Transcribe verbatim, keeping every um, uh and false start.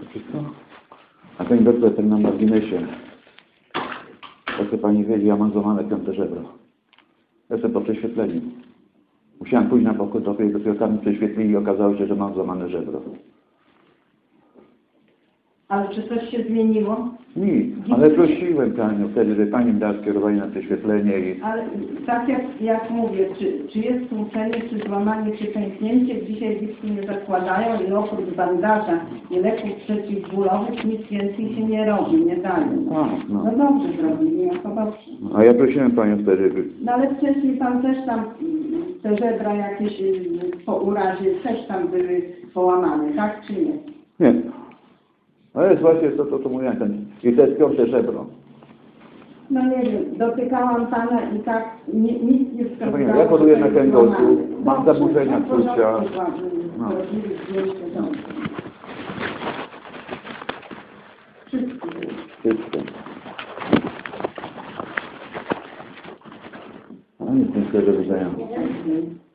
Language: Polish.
Wszystko? A ten doktor, ten na marginesie. To chce pani wiedzieć, ja mam złamane piąte żebro. Jestem po prześwietleniu. Musiałem pójść na pokój, dopiero tam prześwietlili i okazało się, że mam złamane żebro. Ale czy coś się zmieniło? Nic, ale prosiłem panią wtedy, że pani mi dała skierowanie na prześwietlenie i... Ale tak jak, jak mówię, czy, czy jest tłuczenie, czy złamanie, czy pęknięcie, dzisiaj disku nie zakładają i oprócz bandaża i leków przeciwbólowych nic więcej się nie robi, nie dają. A, no. No dobrze zrobili, no to dobrze. A ja prosiłem panią wtedy, by... No ale wcześniej pan też tam, te żebra jakieś y, po urazie też tam były połamane, tak czy nie? Nie. Ale jest właśnie to, to, to mówiłem, ten... I to jest piąte żebro. No nie wiem, dotykałam pana i tak ni, nic nie wskazywało. Ja choruję na kręgosłup, złamane. mam Dobrze, zaburzenia no to czucia. dobrze, No. zrobili zdjęcie, dobrze. Wszystko. Wszystko. A nic nie chcę, żeby zająć.